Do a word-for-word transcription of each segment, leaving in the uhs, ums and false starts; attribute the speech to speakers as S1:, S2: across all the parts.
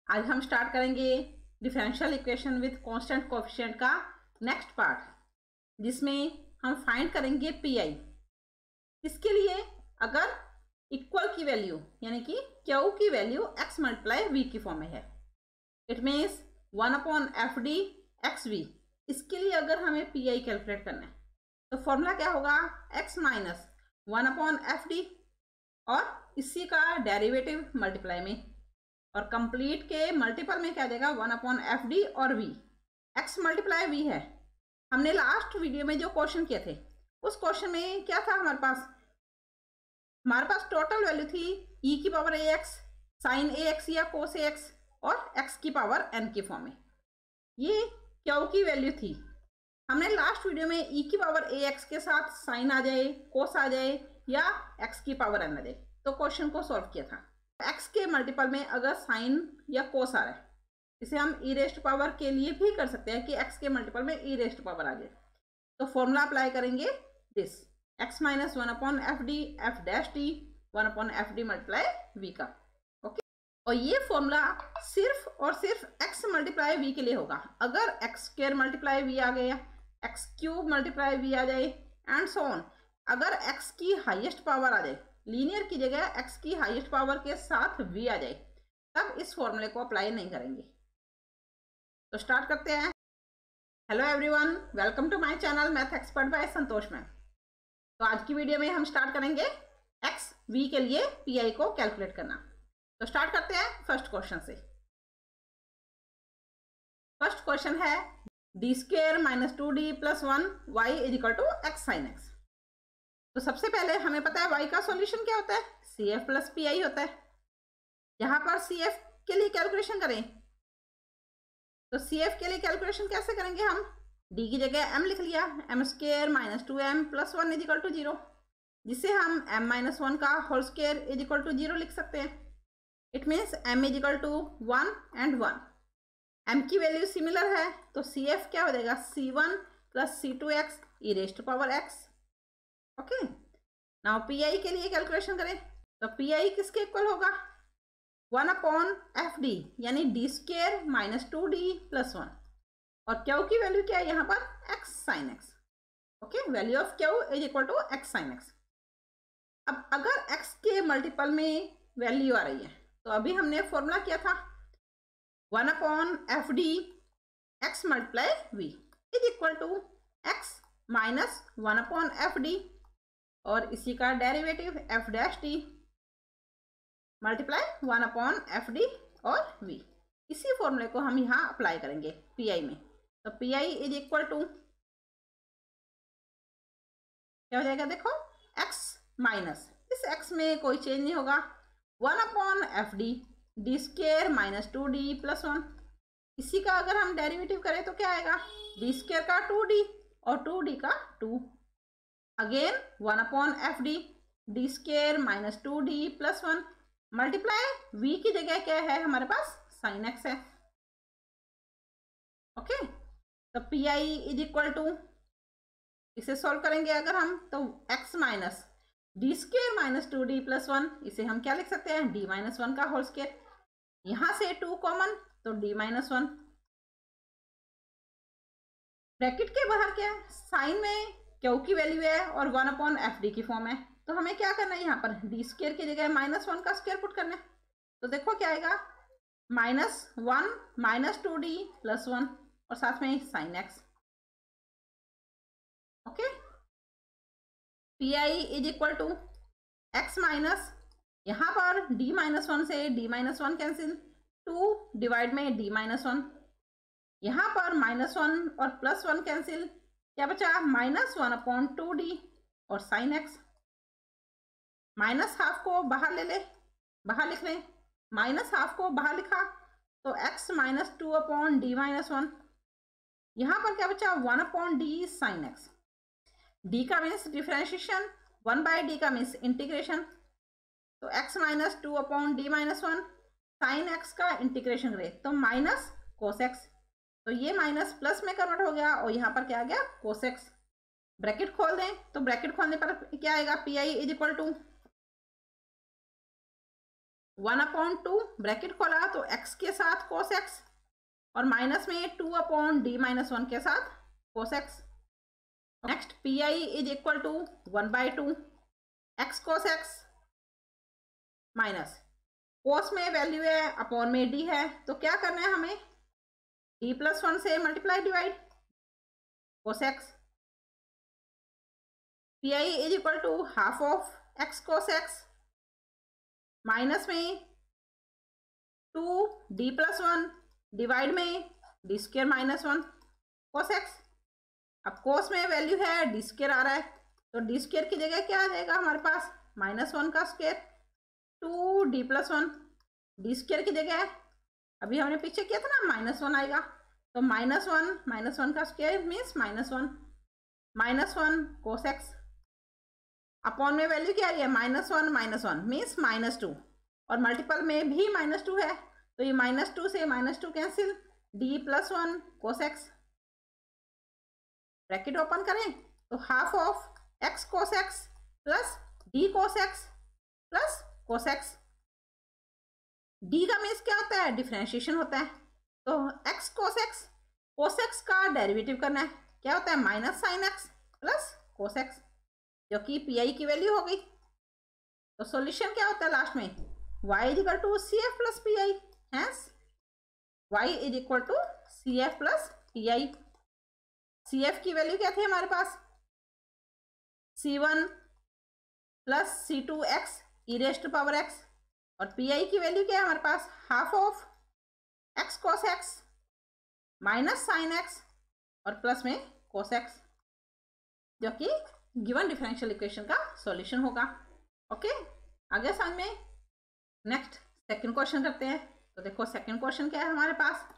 S1: आज हम स्टार्ट करेंगे differential equation with constant coefficient का नेक्स्ट पार्ट, जिसमें हम फाइंड करेंगे पी आई। इसके लिए अगर इक्वल की वैल्यू यानी कि क्यू की वैल्यू एक्स मल्टीप्लाई वी की फॉर्म में है, it means one upon F D x v. इसके लिए अगर हमें पी आई कैलकुलेट करना है तो फॉर्मूला क्या होगा, x minus one upon F D और इसी का डेरिवेटिव मल्टीप्लाई में, और कंप्लीट के मल्टीपल में क्या देगा, वन अपॉन एफ डी और वी। एक्स मल्टीप्लाई वी है। हमने लास्ट वीडियो में जो क्वेश्चन किए थे उस क्वेश्चन में क्या था, हमारे पास हमारे पास टोटल वैल्यू थी ई की power a x sine a x या कोस ए एक्स और एक्स की पावर एन की फॉर्म में। ये क्यू की वैल्यू थी। हमने लास्ट वीडियो में ई की पावर ए एक्स के साथ साइन आ जाए, कोस आ जाए या एक्स की पावर एन आ जाए तो क्वेश्चन को सॉल्व किया था। एक्स के मल्टीपल में अगर साइन या कोस आ रहा है, इसे हम ई रेस्ट पावर के लिए भी कर सकते हैं कि एक्स के मल्टीपल में ई रेस्ट पावर आ जाए। तो फॉर्मूला अप्लाई करेंगे this, x minus one upon F D f dash D one upon F D multiply we का। ओके, और ये फॉर्मूला सिर्फ और सिर्फ एक्स मल्टीप्लाई वी के लिए होगा। अगर एक्स स्क्वायर मल्टीप्लाई वी आ गया, एक्स क्यूब मल्टीप्लाई वी आ जाए एंड सो ऑन, अगर एक्स की हाईएस्ट पावर आ जाए, लीनियर की जगह एक्स की हाईएस्ट पावर के साथ वी आ जाए, तब इस फॉर्मूले को अप्लाई नहीं करेंगे। तो स्टार्ट करते हैं। Hello everyone, welcome to my channel math expert by Santosh ma'am. तो आज की वीडियो में हम स्टार्ट करेंगे एक्स वी के लिए पी आई को कैलकुलेट करना। तो स्टार्ट करते हैं फर्स्ट क्वेश्चन से। फर्स्ट क्वेश्चन है D square minus two D plus one y is equal to x sine x. तो सबसे पहले हमें पता है y का सॉल्यूशन क्या होता है, C F plus P I होता है। यहां पर सी एफ के लिए कैलकुलेशन करें तो सी एफ के लिए कैलकुलेशन कैसे करेंगे, हम d की जगह m लिख लिया, m square minus two m plus one is equal to zero, जिसे हम m माइनस वन का whole square is equal to zero लिख सकते हैं। It means m is equal to one and one. m की value similar है तो C F क्या हो जाएगा, C one plus C two x e rest power x. Okay, now P I के लिए कैलकुलेशन करें तो पी आई किसके इक्वल होगा, वन अपॉन एफ डी यानी D square minus two D plus one, और क्यू की वैल्यू क्या है यहाँ पर, x sine x. Okay, value of q is equal to x sine x. अब अगर एक्स के मल्टीपल में वैल्यू आ रही है तो अभी हमने फॉर्मूला किया था one upon F D x multiply v is equal to x minus one upon F D और इसी का derivative f dash D multiply one upon F D और वी। इसी फॉर्मूले को हम यहाँ अप्लाई करेंगे पी आई में। तो P I is equal to क्या हो जाएगा, देखो x माइनस, इस x में कोई चेंज नहीं होगा, one upon F D D square minus two D plus one. इसी का अगर हम डेरिवेटिव करें तो क्या आएगा, डी स्क्वायर का टू डी और टू डी का two, again one upon F D D square minus two D plus one multiply v की जगह क्या है हमारे पास, साइन एक्स है। ओके, तो P I is equal to, इसे सॉल्व करेंगे अगर हम तो x minus D square minus two D plus one, इसे हम क्या लिख सकते हैं, d माइनस वन का होल स्क्वायर। यहां से टू कॉमन तो d माइनस वन, ब्रैकेट के बाहर क्या है, साइन में क्यू की वैल्यू है और वन अपॉन एफ डी की फॉर्म है, तो हमें क्या करना है, यहाँ पर डी स्क्वायर की जगह माइनस वन का स्क्वायर पुट करना है। तो देखो क्या आएगा, minus one minus two D plus one और साथ में sine x. Okay, P I is equal to x minus, यहाँ पर d माइनस वन से d minus one cancel, two divide में d माइनस वन, यहाँ पर माइनस वन और प्लस वन कैंसिल, क्या बचा, minus one upon two D और साइन एक्स। माइनस हाफ को बाहर ले ले, बाहर लिख लें, माइनस हाफ को बाहर लिखा तो x minus two upon D minus one, यहाँ पर क्या बचा, one upon D sine x. D का means differentiation, one by D का मीन्स इंटीग्रेशन, तो x minus two upon D minus one, sine x का इंटीग्रेशन करें तो माइनस कोस एक्स, तो ये माइनस प्लस में कन्वर्ट हो गया और यहाँ पर क्या आ गया, कोस एक्स। ब्रैकेट खोल दें तो ब्रैकेट खोलने पर क्या आएगा, P I is equal to one upon two bracket खोला तो एक्स के साथ कोस एक्स, और माइनस में two upon D minus one के साथ cos x. Next P I is equal to one by two x cos x minus cos में value है, अपॉन में डी है, तो क्या करना है हमें, डी प्लस वन से multiply divide cos x. P I is equal to half of x cos x minus में two D plus one divide में D square minus one cos x. अब कोस में वैल्यू है D square आ रहा है, तो D square की जगह क्या आ जाएगा हमारे पास, माइनस वन का square, two D plus one, D square की जगह अभी हमने पीछे किया था ना माइनस वन आएगा, तो माइनस वन माइनस वन का square means minus one, minus one cos x, upon में वैल्यू क्या आ रही है, minus one minus one means minus two, और मल्टीपल में भी माइनस टू है, तो ये माइनस टू से minus two cancel, D plus one cos x, bracket open करें तो half of x cos x plus D cos x plus cos x. D का मीन्स क्या होता है, डिफरेंशिएशन होता है, तो x cos x, cos x का डेरिवेटिव करना है, क्या होता है, minus sine x plus cos x, जो कि पी आई की वैल्यू हो गई। तो सॉल्यूशन क्या होता है लास्ट में, y is equal to C F plus P I, hence y is equal to C F plus P I. C F की वैल्यू क्या थी हमारे पास, C one plus C two x e raised to power x, और P I की value क्या है हमारे पास, half of x cos x minus sine x और प्लस में कोस एक्स, जो कि गिवन डिफरेंशियल इक्वेशन का सॉल्यूशन होगा। ओके, आगे समझ में। नेक्स्ट सेकंड क्वेश्चन करते हैं। तो देखो सेकंड क्वेश्चन क्या है हमारे पास,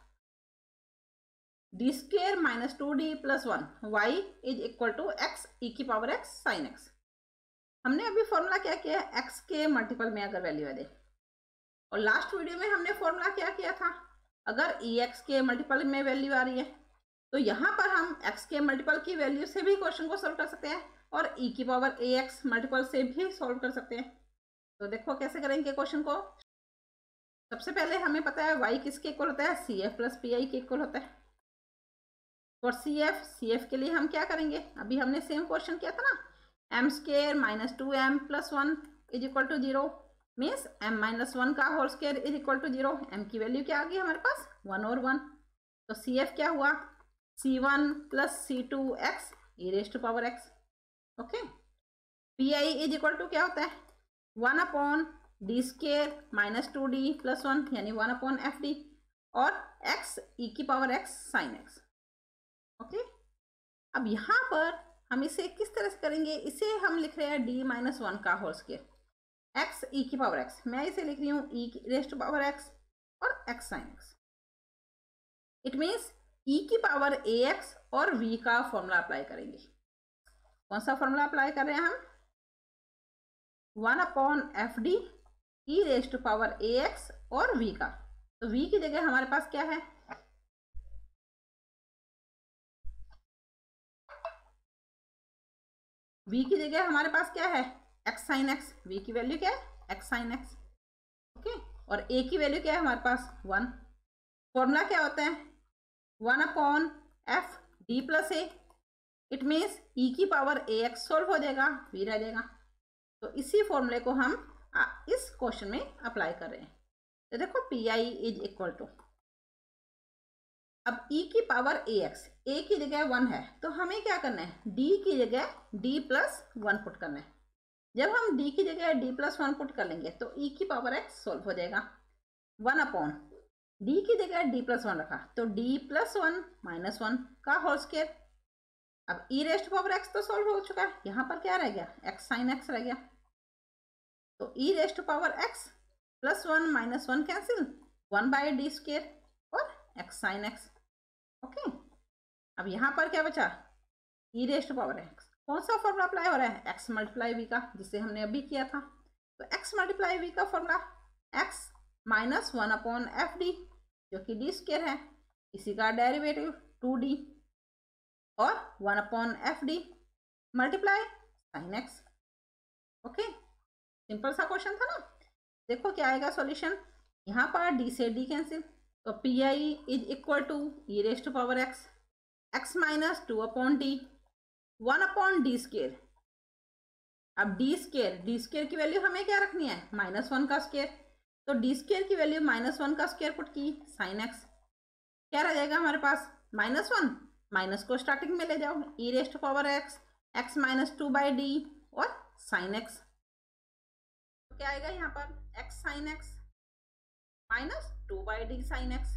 S1: D square minus two D plus one y is equal to x e की पावर एक्स साइन एक्स। हमने अभी फॉर्मूला क्या किया, एक्स के मल्टीपल में अगर वैल्यू आ दे, और लास्ट वीडियो में हमने फॉर्मूला क्या किया था, अगर ई एक्स के मल्टीपल में वैल्यू आ रही है तो यहाँ पर हम एक्स के मल्टीपल की वैल्यू से भी क्वेश्चन को सोल्व कर सकते हैं, और ई की पावर ए एक्स मल्टीपल से भी सोल्व कर सकते हैं। तो देखो कैसे करेंगे क्वेश्चन को। सबसे पहले हमें पता है y किसके इक्वल होता है, C F plus P I के इक्वल होता है। और सी एफ सी एफ के लिए हम क्या करेंगे, अभी हमने सेम क्वेश्चन किया था ना, m square minus two m plus one is equal to zero, means m minus one का whole square is equal to zero. M की वैल्यू क्या आ गई हमारे पास, वन और वन, तो सी एफ क्या हुआ, C one plus C two x e raise to power x. Okay, P I is equal to क्या होता है, one upon D square minus two D plus one, यानी वन अपॉन एफ डी, और x e की power x sine x. Okay, अब यहाँ पर हम इसे किस तरह से करेंगे, इसे हम लिख रहे हैं डी माइनस वन का होल स्क्र, एक्स ई की पावर एक्स, मैं इसे लिख रही हूँ ई की रेज टू पावर एक्स और x sine x. It means e की पावर ए एक्स और वी का फॉर्मूला अप्लाई करेंगे। कौन सा फॉर्मूला अप्लाई कर रहे हैं हम, one upon F D e raise to power a x और वी का, तो वी की जगह हमारे पास क्या है, v की जगह हमारे पास क्या है, x साइन एक्स, v की वैल्यू क्या है, x साइन एक्स। ओके, और a की वैल्यू क्या है हमारे पास, वन। फॉर्मूला क्या होता है, one upon F D plus a, it means e की पावर ए एक्स सोल्व हो जाएगा, v रह जाएगा। तो इसी फॉर्मूले को हम आ, इस क्वेश्चन में अप्लाई कर रहे हैं। तो देखो P I is equal to, अब e की पावर ए एक्स, a की जगह वन है, तो हमें क्या करना है, d की जगह d प्लस वन पुट करना है। जब हम d की जगह d प्लस वन पुट कर लेंगे तो e की पावर x सोल्व हो जाएगा, वन अपॉन d की जगह d प्लस वन रखा तो d plus one minus one का होल स्क्र। अब e रेस्ट पावर x तो सोल्व हो चुका है, यहाँ पर क्या रह गया, x साइन x रह गया, तो e raised power x plus one minus one cancel, one by D square और x साइन x। ओके, अब यहाँ पर क्या बचा, ई रेस्ट पावर एक्स, कौन सा फॉर्मूला अप्लाई हो रहा है, x मल्टीप्लाई वी का, जिसे हमने अभी किया था। तो x मल्टीप्लाई वी का formula x minus one upon F D, जो कि डी स्क्र है, इसी का डेरिवेटिव टू डी और one upon F D multiply sine x. Okay, simple सा क्वेश्चन था ना। देखो क्या आएगा सॉल्यूशन, यहाँ पर डी से डी कैंसिल, तो P I is equal to e raised to power x, x minus two upon D, one upon D square. अब डी स्केयर, डी स्केयर की वैल्यू हमें क्या रखनी है, माइनस वन का स्केयर, तो डी स्केयर की वैल्यू माइनस वन का स्केयर पुट की, साइन एक्स, क्या रह जाएगा हमारे पास, माइनस वन, माइनस को स्टार्टिंग में ले जाओ, e raised to power x, x minus two by D और साइन एक्स, तो क्या आएगा यहाँ पर, x sine x minus two by D sine x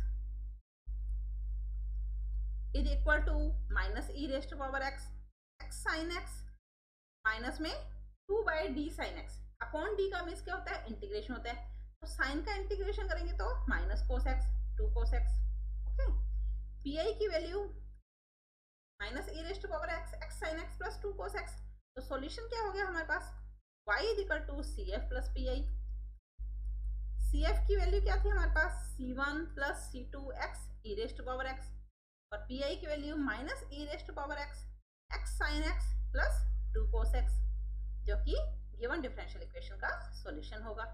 S1: is equal to minus e raised to power x, x sine x minus में two by D sine x, upon D का means क्या होता है, इंटीग्रेशन होता है, तो sign का integration करेंगे तो minus cos x, two cos x. Okay, P I की value minus e raised to power x, x sine x plus two cos x, तो सॉल्यूशन क्या हो गया हमारे पास, y is equal to C F plus P I. C F की value क्या थी हमारे पास, C one plus C two x e raised to power x, और पी आई की value minus e raised to power x, x sine x plus two cos x, जो कि given differential equation का solution होगा।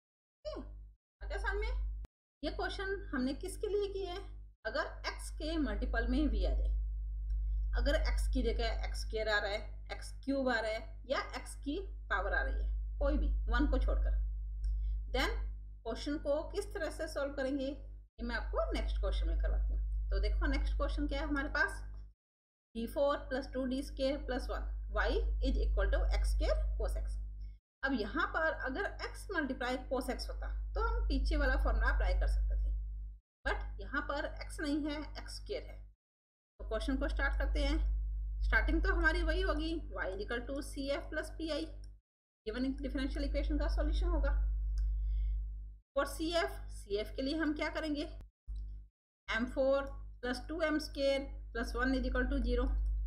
S1: अगर सामने ये question हमने किसके लिए किए हैं, अगर x के मल्टीपल में v आ जाए, अगर x की जगह एक्स स्क्वायर आ रहा है, एक्स क्यूब आ रहा है, या x की पावर आ रही है, कोई भी वन को छोड़कर, देन क्वेश्चन को किस तरह से सॉल्व करेंगे ये मैं आपको नेक्स्ट क्वेश्चन में करवाती हूँ। तो देखो नेक्स्ट क्वेश्चन क्या है हमारे पास, D four plus two D square plus one y is equal to x square cos x. अब यहाँ पर अगर x मल्टीप्लाई कोस एक्स होता तो हम पीछे वाला फॉर्मूला अप्लाई कर सकते थे, बट यहाँ पर x नहीं है, एक्स स्क्वायर है। तो क्वेश्चन को स्टार्ट करते हैं। स्टार्टिंग तो हमारी वही होगी, y is equal to C F plus P I, given differential equation का सॉल्यूशन होगा। For C F, C F के लिए हम क्या करेंगे, m four plus two m square plus one is equal to zero,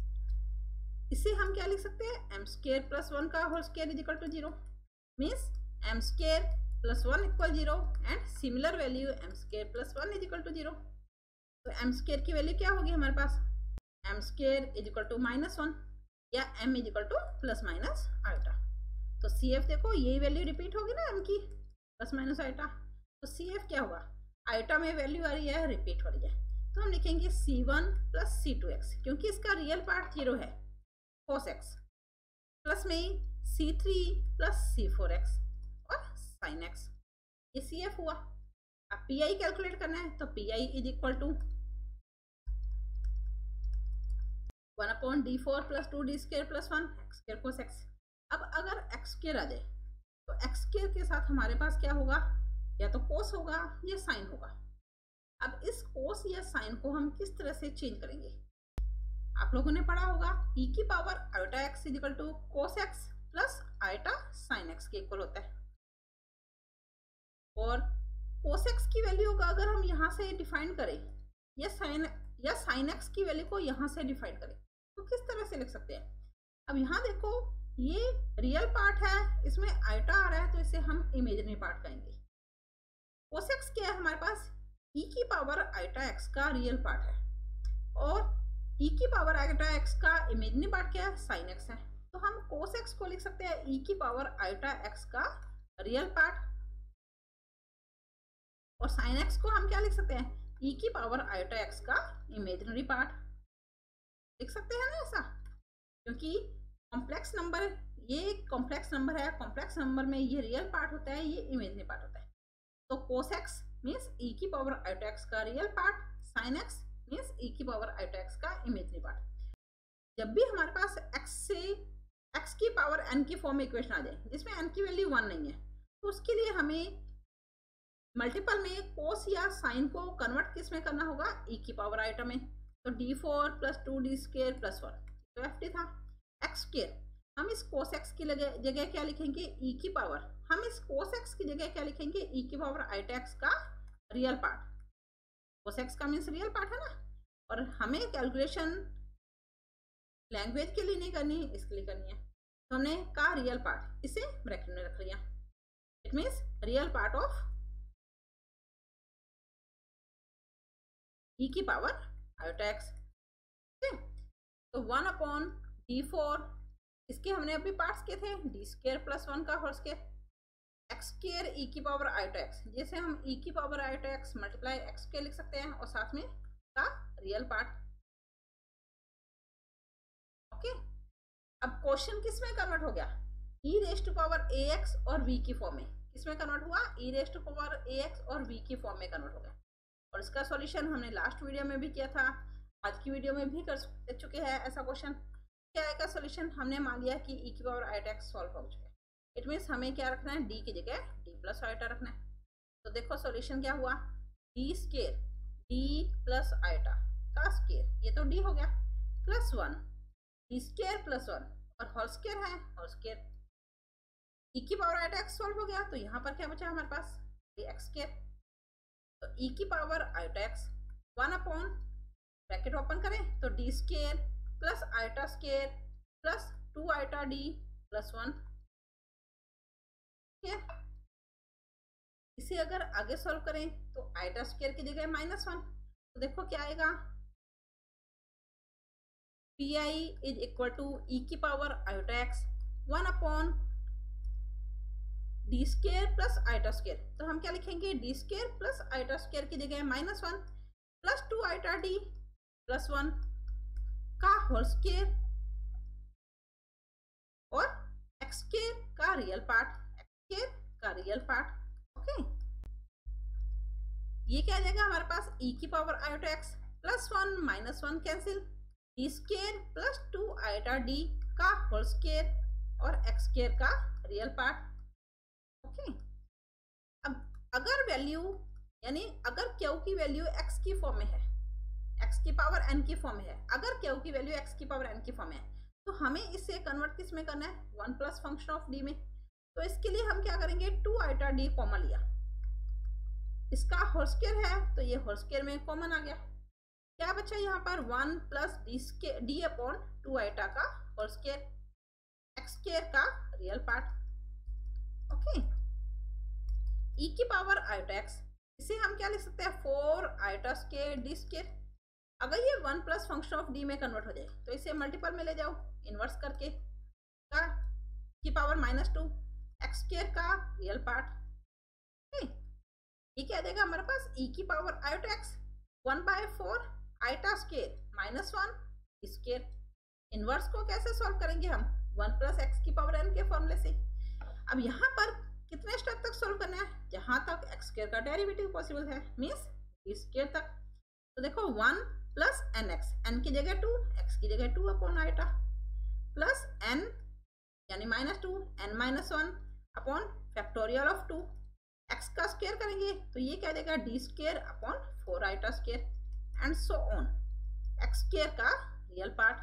S1: इसे हम क्या लिख सकते हैं, एम स्क्वायर प्लस वन का whole square is equal to zero, means m square plus one equal zero and similar value m square plus one is equal to zero. तो m square की value क्या होगी हमारे पास, m square is equal to minus one, या m is equal to plus minus iota. तो C F देखो यही वैल्यू रिपीट होगी ना एम की, प्लस माइनस आइटा, तो सी एफ क्या होगा, आइटा में वैल्यू आ रही है, रिपीट हो रही है, तो हम लिखेंगे C one plus C two x, क्योंकि इसका रियल पार्ट जीरो है, कोस एक्स, प्लस में C three plus C four x और साइन एक्स, ये सी एफ हुआ। अब पी आई कैलकुलेट करना है, तो P I is equal to one upon D four plus two D square plus one x square cos x. अब अगर x square आ जाए तो एक्स स्क्वायर के साथ हमारे पास क्या होगा, या तो कोस होगा या साइन होगा। अब इस कोस या साइन को हम किस तरह से चेंज करेंगे, आप लोगों ने पढ़ा होगा e की power iota x is equal to cos x plus iota sine x के इक्वल होता है, और कोस एक्स की वैल्यू का अगर हम यहाँ से डिफाइन करें, या साइन या साइन एक्स की वैल्यू को यहाँ से डिफाइन करें, तो किस तरह से लिख सकते हैं। अब यहाँ देखो ये रियल पार्ट है, इसमें आयोटा आ रहा है, तो इसे हम इमेजिनरी पार्ट कहेंगे। कोस एक्स क्या है हमारे पास, e की पावर आयोटा एक्स का रियल पार्ट है, और e की पावर आयोटा एक्स का इमेजिनरी पार्ट क्या है, साइन एक्स है, तो हम कोस एक्स को लिख सकते हैं e की पावर आयोटा एक्स का रियल पार्ट, और साइन एक्स को हम क्या लिख सकते हैं, e की पावर आयोटा एक्स का इमेजिनरी पार्ट लिख सकते हैं ना ऐसा, क्योंकि कॉम्प्लेक्स नंबर, ये कॉम्प्लेक्स नंबर है, कॉम्प्लेक्स नंबर में ये रियल पार्ट होता है, ये इमेजिनरी पार्ट होता है। तो कोस एक्स मीन्स e की पावर आयोटा एक्स का real part, sine x means e की पावर आयोटा एक्स का इमेजिनरी पार्ट। जब भी हमारे पास x से x की पावर n की फॉर्म में इक्वेशन आ जाए जिसमें n की वैल्यू वन नहीं है, तो उसके लिए हमें मल्टीपल में कोस या साइन को कन्वर्ट किस में करना होगा, e की पावर आयोटा में। तो D four plus two D square plus one, तो एफ डी था, एक्स स्क्वायर, हम इस कोस एक्स की जगह क्या लिखेंगे, e की पावर, हम इस कोस एक्स की जगह क्या लिखेंगे, e की पावर आयोटा एक्स का रियल पार्ट, कोस एक्स का मीन्स रियल पार्ट है ना, और हमें कैलकुलेशन लैंग्वेज के लिए नहीं करनी, इसके लिए करनी है, तो हमने कहा रियल पार्ट, इसे ब्रैकेट में रख लिया, it means real part of e की पावर आयोटा एक्स। तो वन अपॉन डी फोर, इसके हमने अभी पार्ट्स किए थे, डी स्क्वायर प्लस वन का whole square, x square e की पावर आयोटा एक्स, जैसे हम ई की power iota x multiply x square लिख सकते हैं और साथ में का रियल पार्ट। ओके, अब क्वेश्चन किस में कन्वर्ट हो गया, e raise to power a x और वी की फॉर्म में। किसमें कन्वर्ट हुआ, e raise to power a x और वी की फॉर्म में कन्वर्ट हो गया। और इसका सॉल्यूशन हमने लास्ट वीडियो में भी किया था, आज की वीडियो में भी कर चुके हैं ऐसा क्वेश्चन। क्या आएगा सॉल्यूशन, हमने मान लिया कि ई की पावर आयोटा एक्स सॉल्व हो चुका है। इट मीन्स हमें क्या रखना है, डी की जगह डी प्लस आयोटा रखना है। तो देखो सॉल्यूशन क्या हुआ, D square D plus iota का स्केयर, ये तो डी हो गया, plus one D square plus one और होल स्केयर है होल स्केयर। ई की पावर आयोटा एक्स सॉल्व हो गया, तो यहाँ पर क्या बचा हमारे पास, एक्स स्केयर। तो ई की power iota x one upon bracket open करें तो D square plus iota square plus two iota D plus one. इसे अगर आगे सॉल्व करें तो आयोटा स्केयर की जगह माइनस वन, तो देखो क्या आएगा, P I is equal to e की power iota x one upon D square plus iota square. तो हम क्या लिखेंगे, D square plus iota square की जगह minus one plus two iota D plus one का होल स्केयर और x square का रियल पार्ट, एक्स स्केयर का रियल पार्ट। ओके, ये क्या आ जाएगा हमारे पास, ई की power iota x plus one minus one cancel, D square plus two iota D का होल स्केयर और एक्स स्केयर का रियल पार्ट। ओके, अब अगर वैल्यू यानी अगर क्यू की वैल्यू एक्स की फॉर्म में है, एक्स की पावर एन की फॉर्म में है, अगर क्यू की वैल्यू एक्स की पावर एन की फॉर्म में है, तो हमें इसे कन्वर्ट किस में करना है, one plus function of D में। तो इसके लिए हम क्या करेंगे, टू आयोटा डी कॉमन लिया, इसका होल स्क्वायर है तो ये होल स्क्वायर में कॉमन आ गया, क्या बचा यहाँ पर, one plus D square D upon two iota का होल स्क्वायर, एक्स स्क्वायर का रियल पार्ट। ओके, ई की पावर आयोटा एक्स, इसे हम क्या लिख सकते हैं, four iota square D square. अगर ये one plus function of D में कन्वर्ट हो जाए तो इसे मल्टीपल में ले जाओ इनवर्स करके, का की power minus two x square का रियल पार्ट। ये क्या देगा हमारे पास, ई की power iota x one by four iota square minus one square. Inverse को कैसे सॉल्व करेंगे हम, वन प्लस एक्स की पावर एन के फॉर्मूले से। अब यहाँ पर कितने स्टेप तक सॉल्व करना है, जहां तक एक्स स्क्वायर का डेरिवेटिव पॉसिबल है, मीन्स स्क्वायर तक। तो देखो one plus n x, n की जगह टू, एक्स की जगह two upon iota, plus n यानी minus two, n minus one upon factorial of two, x का स्क्वायर करेंगे तो ये क्या देगा, D square upon four iota square and so on, x square का real part.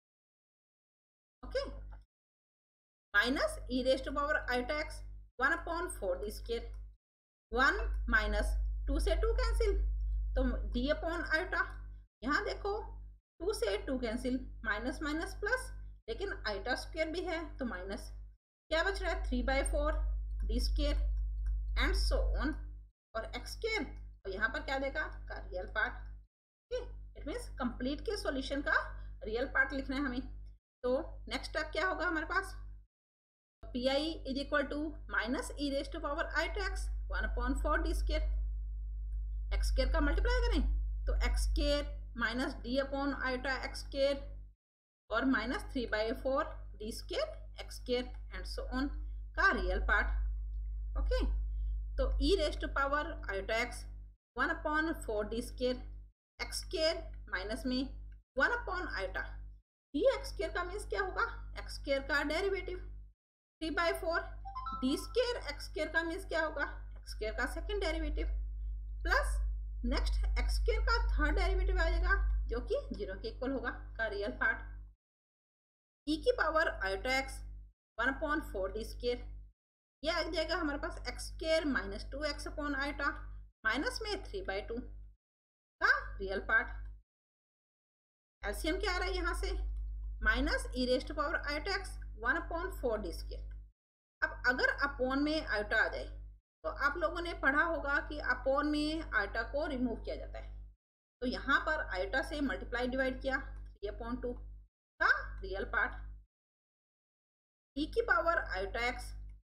S1: Okay, minus e raise to power iota x one upon four D square, one minus two से two cancel तो D upon iota, यहाँ देखो two से two cancel, minus minus plus, लेकिन iota square भी है तो minus, क्या बच रहा है, three by four D square and so on, और एक्स स्क्वायर, और यहाँ पर क्या देगा, का real part. It means complete के सॉल्यूशन का रियल पार्ट लिखना है हमें। तो नेक्स्ट स्टेप क्या होगा हमारे पास, P I is equal to minus e raise to power iota x one upon four D square, x square का मल्टीप्लाई करें तो x square minus D upon iota x square और minus three by four D square x square and so on का real part. Okay, तो e raise to power iota x one upon four D square, x square minus में one upon iota, D x square का means क्या होगा, x square का derivative, three by four D square x square का means क्या होगा, x square का second derivative, plus next x square का थर्ड डेरिवेटिव आ जाएगा जो कि जीरो के इक्वल होगा, का रियल पार्ट। ई की power iota x one upon four D square, ये आ जाएगा हमारे पास x square minus two x upon iota, minus में थ्री बाई टू का रियल पार्ट। एलसीएम क्या आ रहा है यहाँ से, minus e raise to power iota x one upon four D square. अब अगर अपॉन में आयोटा आ जाए तो आप लोगों ने पढ़ा होगा कि अपॉन में आयोटा को रिमूव किया जाता है, तो यहाँ पर आयोटा से मल्टीप्लाई डिवाइड किया, थ्री अपॉन टू का रियल पार्ट। ई की power iota x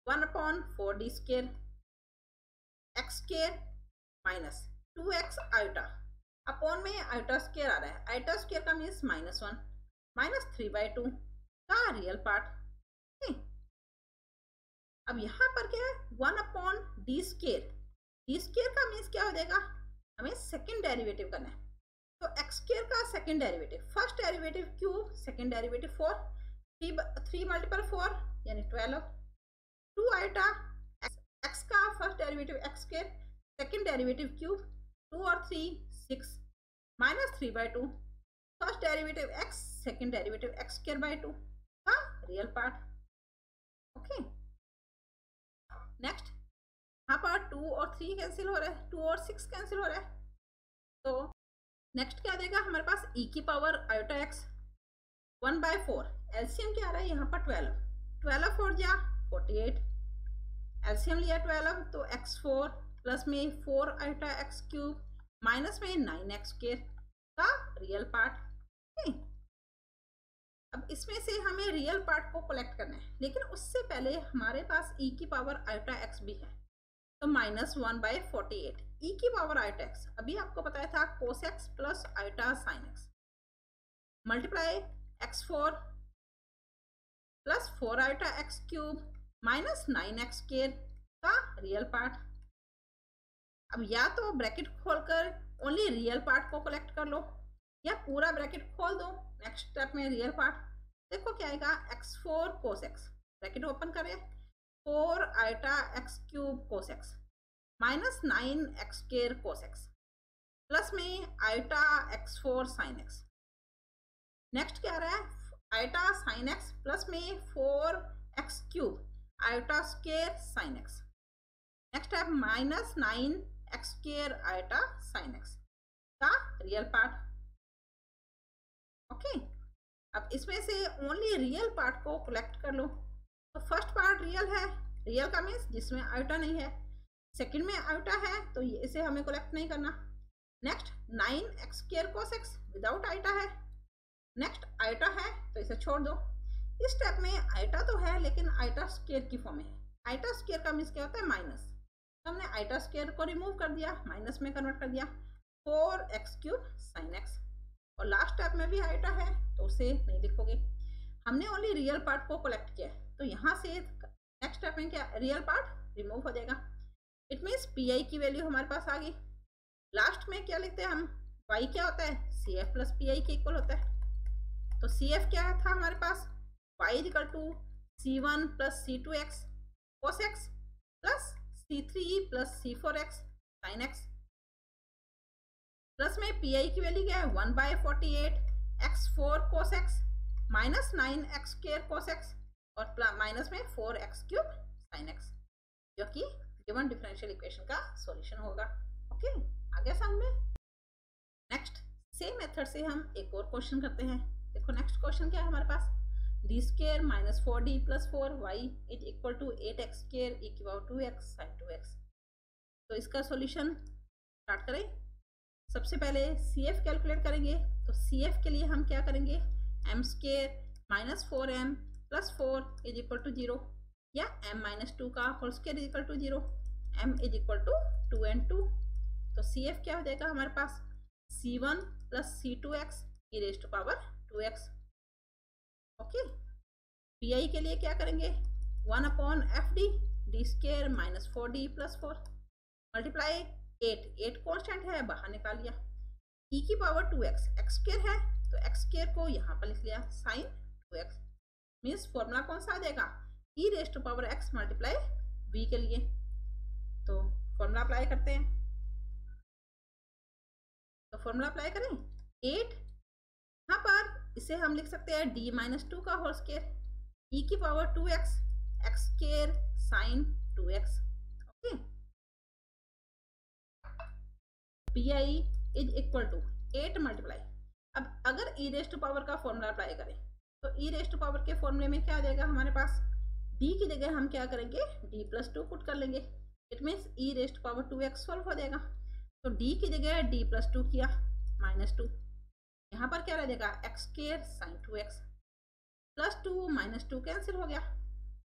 S1: one upon four D square x square minus two x iota upon में आयोटा स्केयर आ रहा है, आयोटा स्केयर का means minus one minus three by two का real part. अब यहाँ पर क्या है, one upon D square, D square का मीन्स क्या हो जाएगा, हमें सेकेंड डेरिवेटिव करना है। तो एक्स स्केयर का second derivative, first derivative cube, second derivative four, three three multiple four यानी ट्वेल्व, टू आयोटा एक्स का first derivative x square, second derivative cube, two और three six, minus three by two, first derivative x, second derivative x square by two का real part. Okay, next यहाँ पर to और three cancel हो रहा है, to और six cancel हो रहा है, तो नेक्स्ट क्या देगा हमारे पास e की power iota x one by four, LCM क्या आ रहा है यहाँ पर ट्वेल्व, ट्वेल्व फोर जा फोर्टी एट, एलसीएम लिया ट्वेल्व तो एक्स फोर प्लस में four iota x cube minus में नाइन एक्स स्क्वायर का रियल पार्ट। अब इसमें से हमें रियल पार्ट को कलेक्ट करना है, लेकिन उससे पहले हमारे पास e की पावर आयोटा एक्स भी है, तो minus one by forty eight e की पावर आयोटा एक्स, अभी आपको बताया था cos x plus iota sine x, multiply x four plus four iota x cube minus nine x square का रियल पार्ट। अब या तो ब्रैकेट खोलकर ओनली रियल पार्ट को कलेक्ट कर लो, या पूरा ब्रैकेट खोल दो, नेक्स्ट स्टेप में रियल पार्ट। देखो क्या आएगा, x four cos x, bracket open करें, four iota x cube cos x minus nine x square cos x plus में iota x four sine x. Next क्या आ रहा है, आयोटा साइन एक्स प्लस में four x cube iota square sine x. Next है minus nine x square iota sine x का real part. Okay, अब इसमें से ओनली रियल पार्ट को कलेक्ट कर लो। तो फर्स्ट पार्ट रियल है, रियल का मीन्स जिसमें आयोटा नहीं है, सेकंड में आयोटा है तो ये इसे हमें कलेक्ट नहीं करना। Next nine x square cos x without iota है, नेक्स्ट आयोटा है तो इसे छोड़ दो। इस स्टेप में आयोटा तो है लेकिन आयोटा स्क्वायर की फॉर्म में है, आयोटा स्क्वायर का मीन्स क्या होता है माइनस, तो हमने आयोटा स्क्वायर को रिमूव कर दिया, माइनस में कन्वर्ट कर दिया, four x cube sine x. और लास्ट स्टेप में भी आयोटा है तो उसे नहीं लिखोगे, हमने ओनली रियल पार्ट को कलेक्ट किया है, तो यहाँ से नेक्स्ट स्टेप में क्या रियल पार्ट रिमूव हो जाएगा। इट मीन्स पी आई की वैल्यू हमारे पास आ गई। लास्ट में क्या लिखते हैं हम, वाई क्या होता है C F plus P I के इक्वल होता है, तो सी एफ क्या था हमारे पास, y equal to C one plus C two x cos x plus C three plus C four x sine x, plus में पी आई की वैल्यू क्या है one by forty eight x four cos x minus nine x square cos x और minus में four x cube sine x, जो कि given differential equation का solution होगा। ओके, आगे समझ में। नेक्स्ट सेम मेथड से हम एक और क्वेश्चन करते हैं। देखो नेक्स्ट क्वेश्चन क्या है हमारे पास, D square minus four D plus four y is equal to eight x square e की power two x sine two x. तो इसका सॉल्यूशन स्टार्ट करें। सबसे पहले सी एफ कैलकुलेट करेंगे, तो सी एफ के लिए हम क्या करेंगे, m square minus four m plus four is equal to zero, या m माइनस टू का whole square is equal to zero, m is equal to two and two. तो सी एफ क्या हो जाएगा हमारे पास, C one plus C two x e raise to power two x. Okay, P I के लिए क्या करेंगे, one upon F D D square minus four D plus four multiply eight, eight constant है बाहर निकाल लिया, ई की power two x, x square है तो एक्स स्क्वायर को यहाँ पर लिख लिया sine two x, means formula कौन सा आ जाएगा, e raise to power x multiply V के लिए। तो फॉर्मूला अप्लाई करते हैं, तो फॉर्मूला अप्लाई करें, एट यहाँ पर इसे हम लिख सकते हैं डी माइनस टू का होल स्क्वायर, ई की power two x x square sine two x. Okay, P I is equal to eight multiply, अब अगर ई रेज टू पावर का फॉर्मूला अप्लाई करें तो ई रेज टू पावर के फॉर्मूले में क्या आ जाएगा हमारे पास, डी की जगह हम क्या करेंगे डी प्लस टू पुट कर लेंगे, it means e raise to power two x solve हो जाएगा। तो डी की जगह डी प्लस टू किया माइनस टू, यहाँ पर क्या रह जाएगा x square sine two x, plus two minus two cancel हो गया,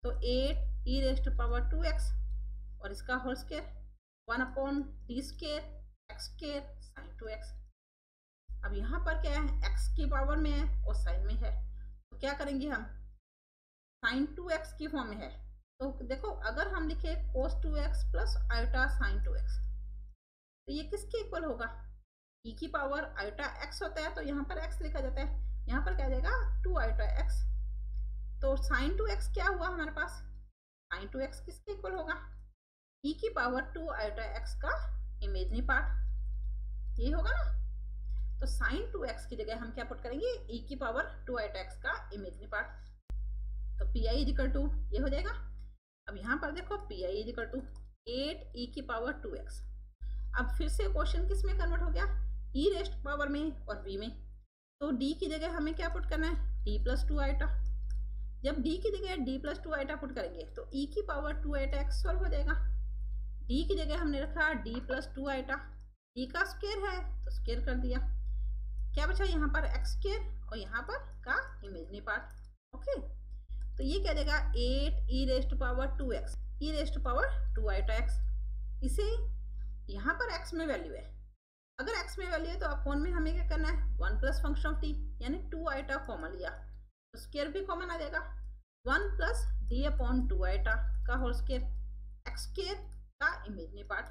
S1: तो eight e rest power two x और इसका whole square one upon D square x square sine two x. अब यहाँ पर क्या है, x की पावर में है और साइन में है, तो क्या करेंगे हम, साइन टू एक्स की फॉर्म में है। तो देखो अगर हम लिखे cos two x plus iota sine two x तो ये किसके इक्वल होगा, e की पावर आयोटा x होता है तो यहाँ पर x लिखा जाता है, यहाँ पर क्या जाएगा टू आयोटा x। तो साइन टू एक्स क्या हुआ हमारे पास, साइन टू एक्स किसके इक्वल होगा, e की पावर टू आयोटा x का इमेजनरी पार्ट, ये होगा ना। तो साइन टू एक्स की जगह हम क्या पुट करेंगे, e की पावर टू आयोटा x का इमेजनरी पार्ट, तो पी आई इजिकल टू ये हो जाएगा। अब यहाँ पर देखो P I equal to eight e की पावर टू एक्स। अब फिर से क्वेश्चन किस में कन्वर्ट हो गया, e रेस्ट पावर में और v में। तो d की जगह हमें क्या पुट करना है, d प्लस टू आयोटा। जब d की जगह d plus two iota put करेंगे तो e की power two iota x solve हो जाएगा। d की जगह हमने रखा d plus two iota, d का स्क्वायर है तो स्क्वायर कर दिया, क्या बचा यहाँ पर x स्क्वायर और यहाँ पर का इमेजनरी पार्ट। ओके, तो ये क्या देगा eight e rest power two x, e rest power two iota x. इसे यहाँ पर x में वैल्यू है, अगर x में वैल्यू है तो अपॉन में हमें क्या करना है, one plus function of t यानी टू आयोटा कॉमन लिया तो स्क्वायर भी कॉमन आ जाएगा, one plus D upon two iota का होल स्क्वायर एक्स स्क्वायर का इमेजनरी पार्ट।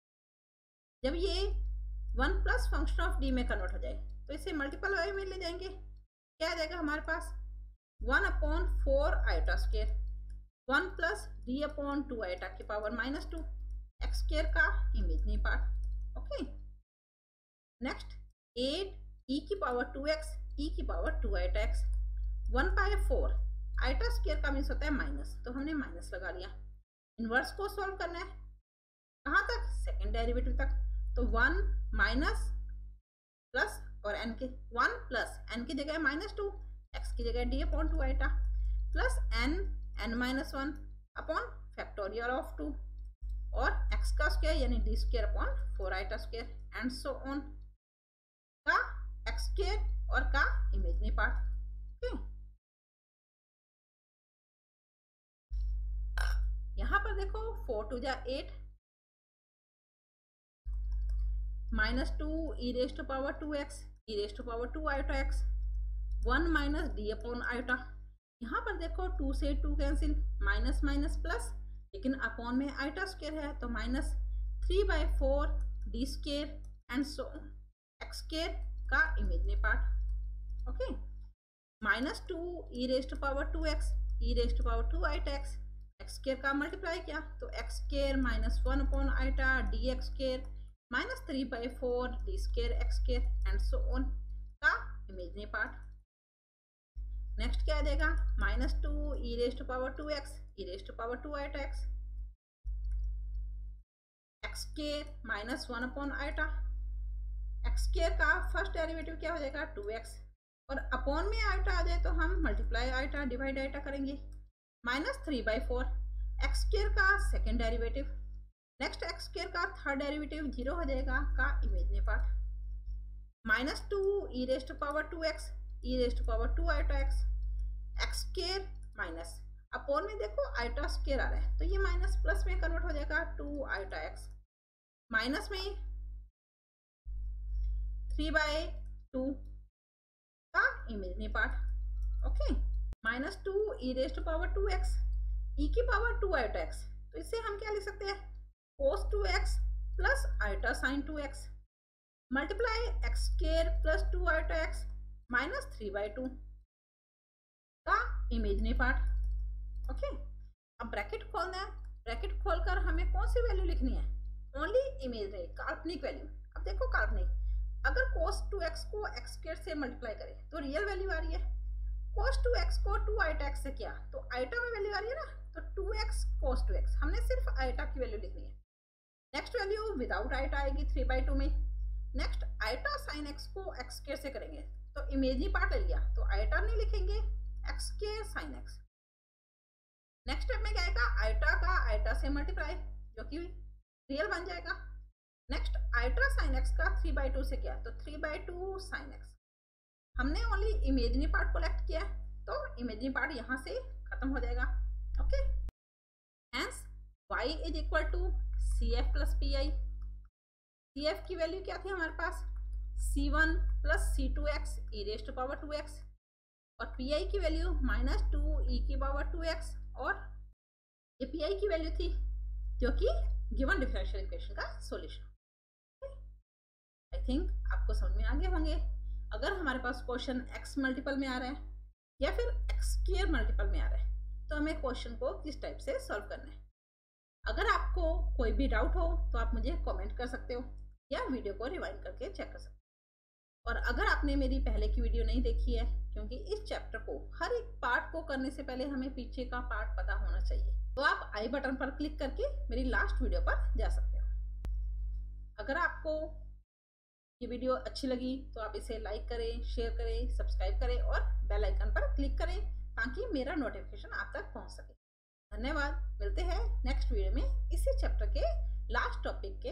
S1: जब ये one plus function of d में कन्वर्ट हो जाए तो इसे मल्टीपल वाई में ले जाएंगे, क्या आ जाएगा हमारे पास one upon four iota square, one plus D upon two iota की power minus two x square का imaginary part. Okay, next eight e की पावर टू एक्स, ई की power two iota x, one by four iota square का means होता है minus, तो हमने minus लगा लिया। इनवर्स को सॉल्व करना है कहाँ तक, सेकेंड डेरिवेटिव तक, तो वन माइनस प्लस और एन के वन प्लस एन की जगह माइनस टू, एक्स की जगह D upon two iota plus n n minus one upon factorial of two और एक्स का स्क्वायर यानी D square upon four iota square and so on का x square और का इमेजनरी पार्ट। ओके, यहाँ पर देखो फोर टू जा eight, minus two e raised to power two x, e raised to power two iota x, one minus D upon iota. यहाँ पर देखो टू से two cancel, minus minus plus, लेकिन upon में आयोटा स्क्वायर है तो minus three by four D square and so x square का imaginary part. Okay, minus two e raised to power two x, e raised to power two iota x, x square का multiply किया तो x square minus one upon iota D x square minus three by four D square x square and so on का imaginary part. Next क्या आ जाएगा, minus two e raised to power two x, e raised to power two iota x, x square minus one upon iota, x square का first derivative क्या हो जाएगा two x और upon में iota आ जाए तो हम मल्टीप्लाई आयोटा डिवाइड आयोटा करेंगे, minus three by four x square का second derivative, next x square का थर्ड डेरिवेटिव जीरो हो जाएगा का imaginary part, minus two e raised to power two x, e raised to power two iota x, x square minus upon में देखो iota square आ रहा है तो ये माइनस प्लस में कन्वर्ट हो जाएगा टू आयोटा एक्स, माइनस में थ्री बाई टू का imaginary part. Okay, minus two e raised to power two x, e की पावर टू आयोटा एक्स, तो इससे हम क्या लिख सकते हैं cos two x plus iota sine two x multiply x square plus two iota x minus three by two का imaginary part. Okay, अब ब्रैकेट खोलना है, ब्रैकेट खोलकर हमें कौन सी वैल्यू लिखनी है, ओनली इमेजनरी काल्पनिक वैल्यू। अब देखो काल्पनिक, अगर कोस टू एक्स को एक्स स्क्वायर से मल्टीप्लाई करें तो रियल वैल्यू आ रही है, कोस टू एक्स को टू आयोटा एक्स से किया तो आयोटा में वैल्यू आ रही है ना, तो two x cos two x, हमने सिर्फ आयोटा की वैल्यू लिखनी है। नेक्स्ट वैल्यू विदाउट आयोटा आएगी थ्री बाई टू में, नेक्स्ट आयोटा साइन एक्स को एक्स स्क्वायर से करेंगे तो इमेजनरी पार्ट ले लिया तो आयोटा नहीं लिखेंगे, x square sine x. Next step में क्या आएगा, आयोटा का आयोटा से मल्टीप्लाई जो कि रियल बन जाएगा, नेक्स्ट आयोटा साइन एक्स का थ्री बाई टू से किया तो three by two sine x, हमने ओनली इमेजनरी पार्ट कोलेक्ट किया तो इमेजनरी पार्ट यहाँ से खत्म हो जाएगा। Okay, okay, hence y is equal to C F plus P I. C F की वैल्यू क्या थी हमारे पास, C one plus C two x e raise to power two x, और पी आई की वैल्यू माइनस टू ई की power two x, और ये पी आई की वैल्यू थी जो कि गिवन डिफरेंशियल इक्वेशन का सॉल्यूशन। आई थिंक आपको समझ में आ गए होंगे। अगर हमारे पास क्वेश्चन एक्स मल्टीपल में आ रहा है या फिर एक्स स्क्वायर मल्टीपल में आ रहा है तो हमें क्वेश्चन को किस टाइप से सॉल्व करना है। अगर आपको कोई भी डाउट हो तो आप मुझे कमेंट कर सकते हो या वीडियो को रिवाइंड करके चेक कर सकते हो। और अगर आपने मेरी पहले की वीडियो नहीं देखी है, क्योंकि इस चैप्टर को हर एक पार्ट को करने से पहले हमें पीछे का पार्ट पता होना चाहिए, तो आप आई बटन पर क्लिक करके मेरी लास्ट वीडियो पर जा सकते हो। अगर आपको ये वीडियो अच्छी लगी तो आप इसे लाइक करें, शेयर करें, सब्सक्राइब करें और बेल आइकन पर क्लिक करें ताकि मेरा नोटिफिकेशन आप तक पहुंच सके। धन्यवाद। मिलते हैं नेक्स्ट वीडियो में इसी चैप्टर के लास्ट टॉपिक